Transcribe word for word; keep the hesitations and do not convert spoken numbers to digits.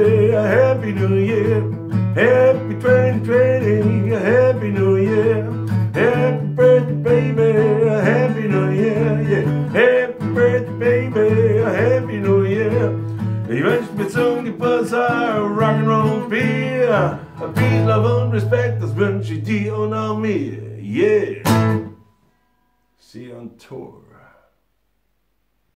baby, a happy new year. Happy twenty twenty, a happy new year. Happy birthday, baby, a happy new year. Yeah, happy birthday, baby, a happy new year. Ich wünsch mir zum Geburtstag Rock'n'Roll Bier. Peace, Love und Respekt, das wünsch ich dir und auch mir. Yeah. See you on tour.